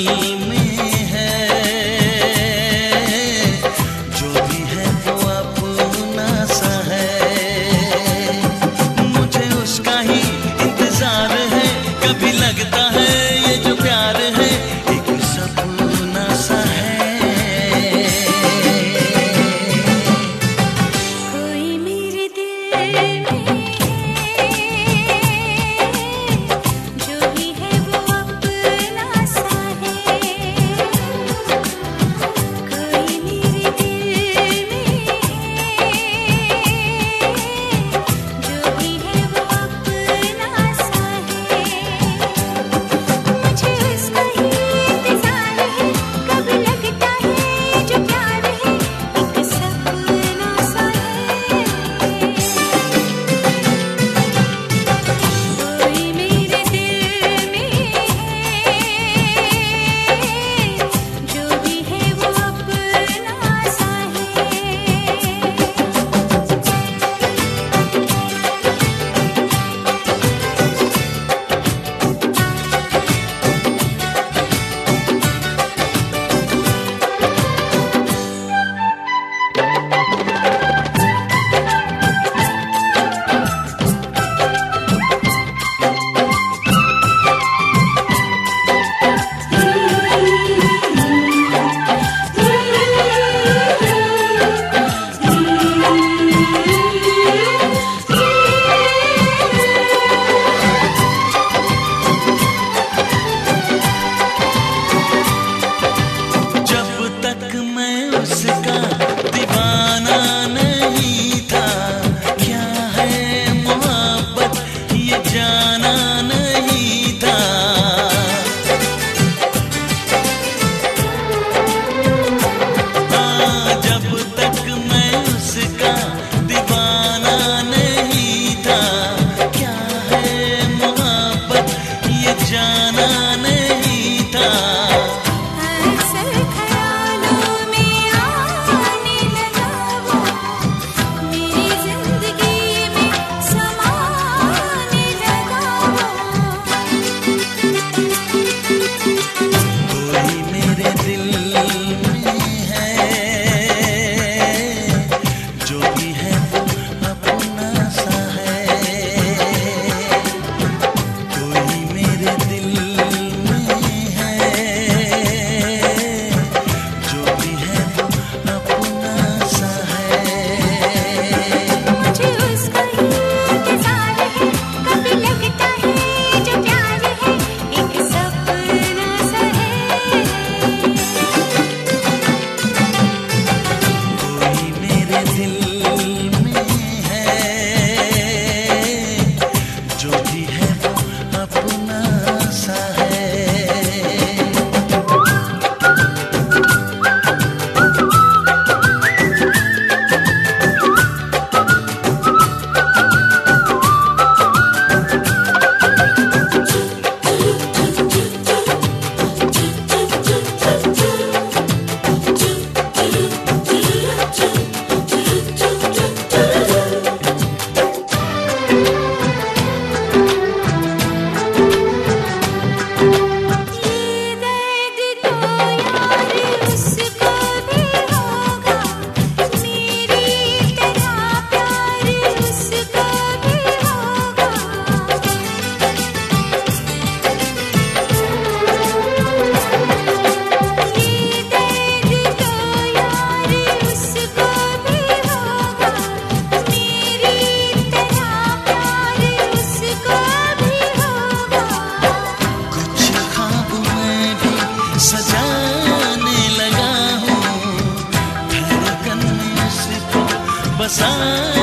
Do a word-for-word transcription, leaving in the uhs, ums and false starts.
में है, जो भी है वो अपना सा है। मुझे उसका ही इंतजार है, कभी लगता है ये जो प्यार है एक सपना सा है। कोई मेरे दिल में जो भी है वो अपना सा है। कोई मेरे दिल में जो भी है वो अपना सा है। मुझे उसका ही इंतजार है, कब लगता है जो प्यार है एक सपना सा है। कोई मेरे दिल में जो भी है वो अपना सा है। जब तक मैं उसका दीवाना नहीं था, क्या है मोहब्बत ये जाना नहीं था। हाँ, जब तक मैं उसका दीवाना नहीं था, क्या है मोहब्बत ये जाना नहीं था। अक्सर ख्यालों में आने लगा वो, मेरी जिंदगी में समाने लगा वो। कोई मेरे दिल में है, जो भी है वो अपना सा है। कोई मेरे दिल में है, जो भी है वो अपना सा है। मुझे उसका ही इंतजार है, कभी लगता है जो प्यार है एक सपना सा है। कोई मेरे दिल में है, जो भी है वो अपना सा है। ये दर्द तो यार उसको भी होगा, मेरी तरह प्यार उसको भी होगा। ये दर्द तो यार उसको भी होगा, मेरी तरह प्यार उसको भी होगा। कुछ ख्वाब मैं भी सजाने लगा हूँ, धड़कन में उसको बसाने